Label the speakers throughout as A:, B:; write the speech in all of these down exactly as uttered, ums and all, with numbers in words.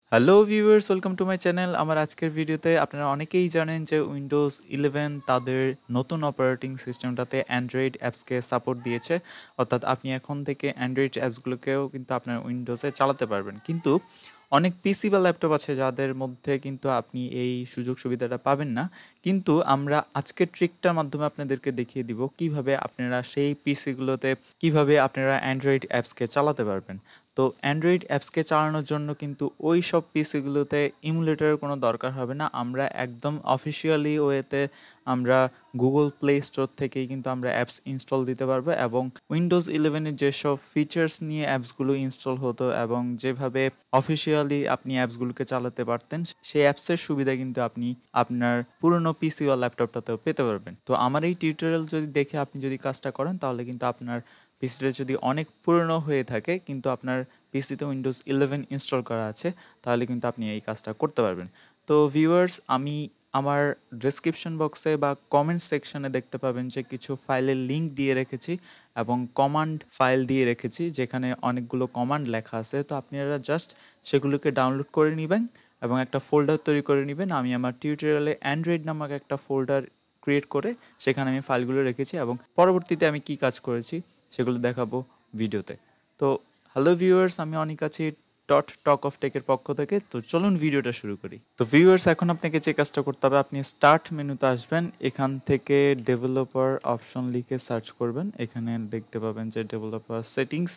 A: Hello viewers, welcome to my channel. আমার আজকের ভিডিওতে আপনারা অনেকেই জানেন যে উইন্ডোজ ইলেভেন তাদের নতুন অপারেটিং সিস্টেমটাতে অ্যান্ড্রয়েড অ্যাপসকে সাপোর্ট দিয়েছে। অর্থাৎ আপনি এখন থেকে অ্যান্ড্রয়েড অ্যাপসগুলোকেও কিন্তু আপনার উইন্ডোজে চালাতে পারবেন। কিন্তু অনেক পিসি বা ল্যাপটপ আছে যাদের মধ্যে কিন্তু আপনি এই সুযোগ সুবিধাটা পাবেন না। কিন্তু আমরা আজকের ট্রিকটার মাধ্যমে আপনাদেরকে দেখিয়ে দিব কিভাবে আপনারা সেই পিসিগুলোতে কিভাবে আপনারা অ্যান্ড্রয়েড অ্যাপসকে চালাতে পারবেন। তো অ্যান্ড্রয়েড অ্যাপসকে চালানোর জন্য কিন্তু ওই সব পিসিগুলোতে ইমুলেটরের কোনো দরকার হবে না। আমরা একদম অফিসিয়ালি ওয়েতে আমরা গুগল প্লে স্টোর থেকেই কিন্তু আমরা অ্যাপস ইনস্টল দিতে পারবো এবং উইন্ডোজ ইলেভেনের যেসব ফিচার্স নিয়ে অ্যাপসগুলো ইনস্টল হতো এবং যেভাবে অফিসিয়ালি আপনি অ্যাপসগুলোকে চালাতে পারতেন সেই অ্যাপসের সুবিধা কিন্তু আপনি আপনার পুরনো পিসি বা ল্যাপটপটাতেও পেতে পারবেন। তো আমার এই টিউটোরিয়াল যদি দেখে আপনি যদি কাজটা করেন তাহলে কিন্তু আপনার পিসিটা যদি অনেক পুরনো হয়ে থাকে কিন্তু আপনার পিসিতে উইন্ডোজ ইলেভেন ইনস্টল করা আছে তাহলে কিন্তু আপনি এই কাজটা করতে পারবেন। তো ভিউয়ার্স, আমি আমার ডেসক্রিপশন বক্সে বা কমেন্ট সেকশনে দেখতে পাবেন যে কিছু ফাইলের লিঙ্ক দিয়ে রেখেছি এবং কমান্ড ফাইল দিয়ে রেখেছি যেখানে অনেকগুলো কমান্ড লেখা আছে। তো আপনারা জাস্ট সেগুলোকে ডাউনলোড করে নেবেন এবং একটা ফোল্ডার তৈরি করে নেবেন। আমি আমার টিউটোরিয়ালে অ্যান্ড্রয়েড নামক একটা ফোল্ডার ক্রিয়েট করে সেখানে আমি ফাইলগুলো রেখেছি এবং পরবর্তীতে আমি কি কাজ করেছি সেগুলো দেখাবো ভিডিওতে। তো হ্যালো ভিউয়ার্স, আমি অনেক আছি ডট টক অফ টেকের পক্ষ থেকে। তো চলুন ভিডিওটা শুরু করি। তো ভিউয়ার্স, এখন আপনাকে যে কাজটা করতে হবে, আপনি স্টার্ট মেনুতে আসবেন, এখান থেকে ডেভেলপার অপশন লিখে সার্চ করবেন। এখানে দেখতে পাবেন যে ডেভেলপার সেটিংস,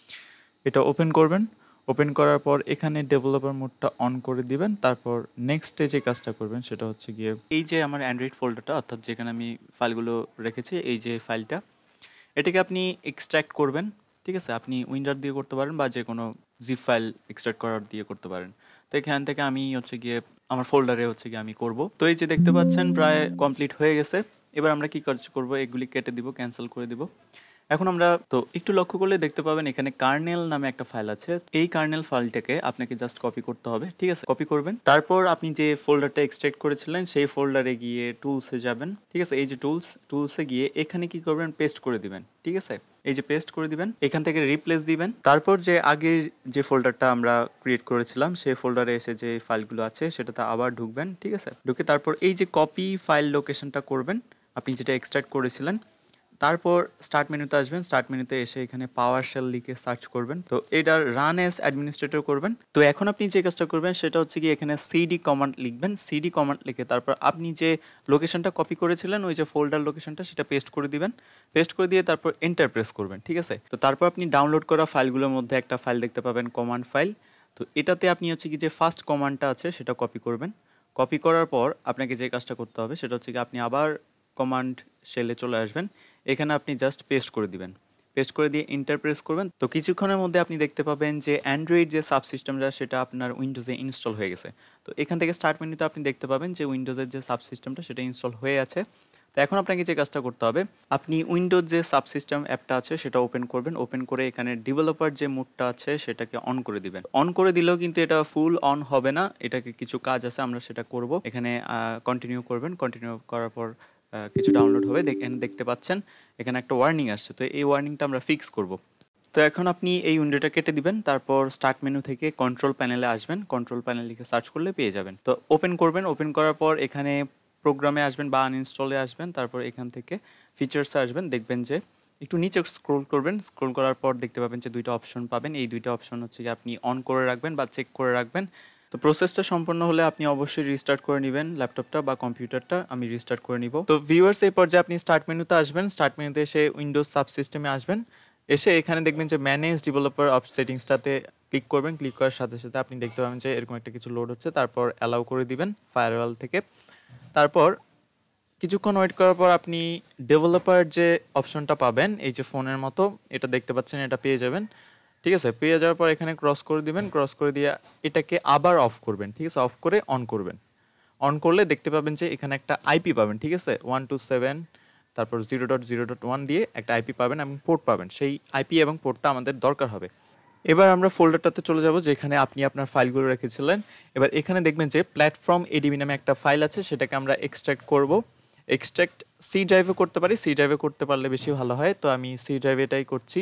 A: এটা ওপেন করবেন। ওপেন করার পর এখানে ডেভেলপার মোডটা অন করে দিবেন। তারপর নেক্সটে যে কাজটা করবেন সেটা হচ্ছে গিয়ে এই যে আমার অ্যান্ড্রয়েড ফোল্ডারটা, অর্থাৎ যেখানে আমি ফাইলগুলো রেখেছি, এই যে ফাইলটা, এটাকে আপনি এক্সট্র্যাক্ট করবেন। ঠিক আছে, আপনি উইন্ডার দিয়ে করতে পারেন বা যে কোনো জিপ ফাইল এক্সট্র্যাক্ট করার দিয়ে করতে পারেন। তো এখান থেকে আমি হচ্ছে গিয়ে আমার ফোল্ডারে হচ্ছে গিয়ে আমি করব। তো এই যে দেখতে পাচ্ছেন প্রায় কমপ্লিট হয়ে গেছে। এবার আমরা কি কাজ করব, এগুলি কেটে দিব, ক্যান্সেল করে দিব। এখন আমরা তো একটু লক্ষ্য করলে দেখতে পাবেন এখানে কার্নেল নামে একটা ফাইল আছে। এই কার্নেল ফাইলটাকে আপনাকে জাস্ট কপি করতে হবে। ঠিক আছে, কপি করবেন। তারপর আপনি যে ফোল্ডারটা এক্সট্রাক্ট করেছিলেন সেই ফোল্ডারে গিয়ে টুলসে যাবেন। ঠিক আছে, এই যে টুলস, টুলসে গিয়ে এখানে কি করবেন, পেস্ট করে দিবেন। ঠিক আছে, এই যে পেস্ট করে দিবেন, এখান থেকে রিপ্লেস দিবেন। তারপর যে আগের যে ফোল্ডারটা আমরা ক্রিয়েট করেছিলাম সেই ফোল্ডারে এসে যে ফাইলগুলো আছে সেটাতে আবার ঢুকবেন। ঠিক আছে, ঢুকে তারপর এই যে কপি ফাইল লোকেশনটা করবেন আপনি যেটা এক্সট্রাক্ট করেছিলেন। তারপর স্টার্ট মেনুতে আসবেন। স্টার্ট মেনুতে এসে এখানে পাওয়ার শেল লিখে সার্চ করবেন। তো এটার রান এস অ্যাডমিনিস্ট্রেটর করবেন। তো এখন আপনি যে কাজটা করবেন সেটা হচ্ছে কি, এখানে সিডি কমান্ড লিখবেন। সিডি কমান্ড লিখে তারপর আপনি যে লোকেশনটা কপি করেছিলেন ওই যে ফোল্ডার লোকেশনটা সেটা পেস্ট করে দিবেন। পেস্ট করে দিয়ে তারপর এন্টার প্রেস করবেন। ঠিক আছে, তো তারপর আপনি ডাউনলোড করা ফাইলগুলোর মধ্যে একটা ফাইল দেখতে পাবেন, কমান্ড ফাইল। তো এটাতে আপনি হচ্ছে কি যে ফার্স্ট কমান্ডটা আছে সেটা কপি করবেন। কপি করার পর আপনাকে যে কাজটা করতে হবে সেটা হচ্ছে কি, আপনি আবার কমান্ড শেলে চলে আসবেন। এখানে আপনি জাস্ট পেস্ট করে দিবেন। পেস্ট করে দিয়ে এন্টার প্রেস করবেন। তো কিছুক্ষণের মধ্যে আপনি দেখতে পাবেন যে অ্যান্ড্রয়েড যে সাবসিস্টেমটা সেটা আপনার উইন্ডোজে ইনস্টল হয়ে গেছে। তো এখান থেকে স্টার্ট মেনুতে আপনি দেখতে পাবেন যে উইন্ডোজের যে সাবসিস্টেমটা সেটা ইনস্টল হয়ে আছে। তো এখন আপনাকে যে কাজটা করতে হবে, আপনি উইন্ডোজ যে সাবসিস্টেম অ্যাপটা আছে সেটা ওপেন করবেন। ওপেন করে এখানে ডেভেলপার যে মোডটা আছে সেটাকে অন করে দিবেন। অন করে দিলেও কিন্তু এটা ফুল অন হবে না, এটাকে কিছু কাজ আছে আমরা সেটা করব। এখানে কন্টিনিউ করবেন। কন্টিনিউ করার পর কিছু ডাউনলোড হবে। এখানে দেখতে পাচ্ছেন এখানে একটা ওয়ার্নিং আসছে। তো এই ওয়ার্নিংটা আমরা ফিক্স করব। তো এখন আপনি এই উইন্ডোটা কেটে দিবেন। তারপর স্টার্ট মেনু থেকে কন্ট্রোল প্যানেলে আসবেন। কন্ট্রোল প্যানেল লিখে সার্চ করলে পেয়ে যাবেন। তো ওপেন করবেন। ওপেন করার পর এখানে প্রোগ্রামে আসবেন বা আনইনস্টলে আসবেন। তারপর এখান থেকে ফিচার্সে আসবেন। দেখবেন যে একটু নিচে স্ক্রোল করবেন। স্ক্রোল করার পর দেখতে পাবেন যে দুইটা অপশন পাবেন। এই দুইটা অপশন হচ্ছে কি আপনি অন করে রাখবেন বা চেক করে রাখবেন। তো প্রসেসটা সম্পন্ন হলে আপনি অবশ্যই রিস্টার্ট করে নেবেন ল্যাপটপটা বা কম্পিউটারটা। আমি রিস্টার্ট করে নিব। তো ভিউয়ার্স, এই পর্যায়ে আপনি স্টার্ট মেনুতে আসবেন। স্টার্ট মেনুতে এসে উইন্ডোজ সাবসিস্টেমে আসবেন। এসে এখানে দেখবেন যে ম্যানেজ ডেভেলপার অফ সেটিংসটাতে ক্লিক করবেন। ক্লিক করার সাথে সাথে আপনি দেখতে পাবেন যে এরকম একটা কিছু লোড হচ্ছে। তারপর অ্যালাউ করে দিবেন ফায়ারওয়াল থেকে। তারপর কিছুক্ষণ ওয়েট করার পর আপনি ডেভেলপার যে অপশনটা পাবেন এই যে ফোনের মতো, এটা দেখতে পাচ্ছেন, এটা পেয়ে যাবেন। ঠিক আছে, পেয়ে যাওয়ার পর এখানে ক্রস করে দিবেন। ক্রস করে দিয়ে এটাকে আবার অফ করবেন। ঠিক আছে, অফ করে অন করবেন। অন করলে দেখতে পাবেন যে এখানে একটা আইপি পাবেন। ঠিক আছে, ওয়ান টু সেভেন তারপর zero dot zero dot one দিয়ে একটা আইপি পাবেন এবং পোর্ট পাবেন। সেই আইপি এবং পোর্টটা আমাদের দরকার হবে। এবার আমরা ফোল্ডারটাতে চলে যাব যেখানে আপনি আপনার ফাইলগুলো রেখেছিলেন। এবার এখানে দেখবেন যে প্ল্যাটফর্ম এডিবি নামে একটা ফাইল আছে, সেটাকে আমরা এক্সট্রাক্ট করব। এক্সট্রাক্ট সি ড্রাইভে করতে পারি, সি ড্রাইভে করতে পারলে বেশি ভালো হয়। তো আমি সি ড্রাইভে এটাই করছি।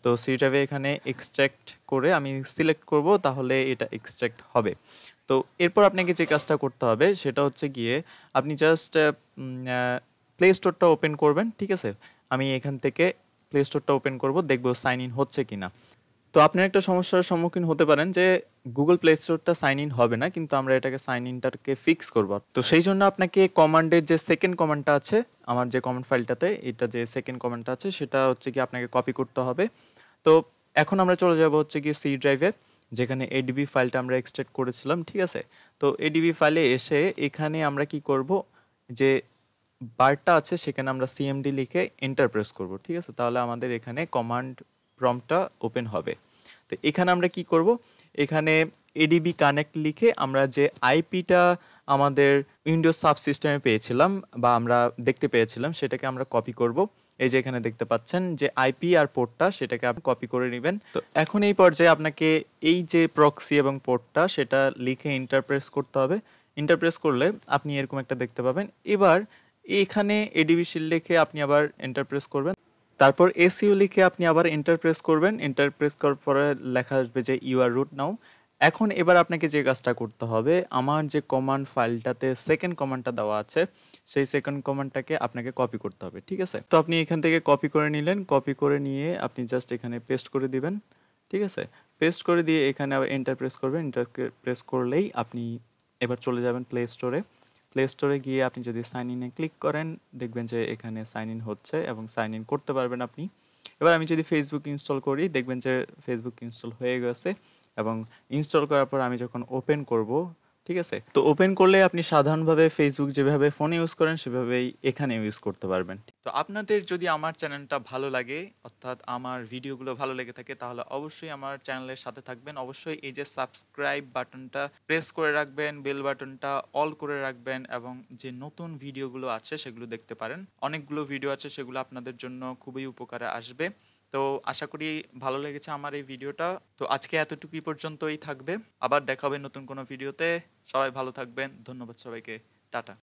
A: তো সি ড্রাইভে এখানে এক্সট্র্যাক্ট করে আমি সিলেক্ট করব, তাহলে এটা এক্সট্র্যাক্ট হবে। তো এরপর আপনাকে যে কাজটা করতে হবে সেটা হচ্ছে গিয়ে আপনি জাস্ট প্লে স্টোরটা ওপেন করবেন, ঠিক আছে। আমি এখান থেকে প্লে স্টোরটা ওপেন করব, দেখব সাইন ইন হচ্ছে কিনা। তো আপনার একটা সমস্যার সম্মুখীন হতে পারেন যে গুগল প্লে স্টোরটা সাইন ইন হবে না, কিন্তু আমরা এটাকে সাইন ইনটাকে ফিক্স করব। তো সেই জন্য আপনাকে কমান্ডের যে সেকেন্ড কমান্ডটা আছে আমার যে কমান্ড ফাইলটাতে, এটা যে সেকেন্ড কমান্ডটা আছে সেটা হচ্ছে কি আপনাকে কপি করতে হবে। তো এখন আমরা চলে যাব হচ্ছে কি সি ড্রাইভে, যেখানে এডিবি ফাইলটা আমরা এক্সট্রাক্ট করেছিলাম, ঠিক আছে। তো এডিবি ফাইলে এসে এখানে আমরা কি করব, যে বারটা আছে সেখানে আমরা সিএমডি লিখে এন্টার প্রেস করব, ঠিক আছে। তাহলে আমাদের এখানে কমান্ড প্রম্পটটা ওপেন হবে। তো এখানে আমরা কি করব, এখানে এডিবি কানেক্ট লিখে আমরা যে আইপিটা আমাদের উইন্ডোজ সাবসিস্টেমে পেয়েছিলাম বা আমরা দেখতে পেয়েছিলাম সেটাকে আমরা কপি করব। এই যে এখানে দেখতে পাচ্ছেন যে আইপি আর পোর্টটা, সেটাকে আপনি কপি করে নেবেন। তো এখন এই পর্যায়ে আপনাকে এই যে প্রক্সি এবং পোর্টটা সেটা লিখে ইন্টারপ্রেস করতে হবে। ইন্টারপ্রেস করলে আপনি এরকম একটা দেখতে পাবেন। এবার এখানে এডিবি শিল লিখে আপনি আবার এন্টারপ্রেস করবেন, তারপর এসইউ লিখে আপনি আবার এন্টার প্রেস করবেন। এন্টার প্রেস করার পরে লেখা আসবে যে ইউ আর রুট নাও। এখন এবার আপনাকে যে কাজটা করতে হবে, আমার যে কমান্ড ফাইলটাতে সেকেন্ড কমান্ডটা দেওয়া আছে সেই সেকেন্ড কমান্ডটাকে আপনাকে কপি করতে হবে, ঠিক আছে। তো আপনি এখান থেকে কপি করে নিলেন, কপি করে নিয়ে আপনি জাস্ট এখানে পেস্ট করে দিবেন, ঠিক আছে। পেস্ট করে দিয়ে এখানে আবার এন্টার প্রেস করবেন। এন্টার প্রেস করলেই আপনি এবার চলে যাবেন প্লে স্টোরে। প্লে স্টোরে গিয়ে আপনি যদি সাইন ইনে ক্লিক করেন, দেখবেন যে এখানে সাইন ইন হচ্ছে এবং সাইন ইন করতে পারবেন আপনি। এবার আমি যদি ফেসবুক ইনস্টল করি, দেখবেন যে ফেসবুক ইনস্টল হয়ে গেছে এবং ইনস্টল করার পর আমি যখন ওপেন করব, ঠিক আছে, তো ওপেন করলে আপনি সাধারণভাবে ফেসবুক যেভাবে ফোনে ইউজ করেন সেভাবেই এখানে ইউজ করতে পারবেন। তো আপনাদের যদি আমার চ্যানেলটা ভালো লাগে, অর্থাৎ আমার ভিডিওগুলো ভালো লেগে থাকে, তাহলে অবশ্যই আমার চ্যানেলের সাথে থাকবেন। অবশ্যই এই যে সাবস্ক্রাইব বাটনটা প্রেস করে রাখবেন, বেল বাটনটা অল করে রাখবেন এবং যে নতুন ভিডিওগুলো আছে সেগুলো দেখতে পারেন। অনেকগুলো ভিডিও আছে, সেগুলো আপনাদের জন্য খুবই উপকারে আসবে। তো আশা করি ভালো লেগেছে আমার এই ভিডিওটা। তো আজকে এতটুকুই পর্যন্তই থাকবে, আবার দেখা হবে নতুন কোনো ভিডিওতে। সবাই ভালো থাকবেন, ধন্যবাদ সবাইকে, টাটা।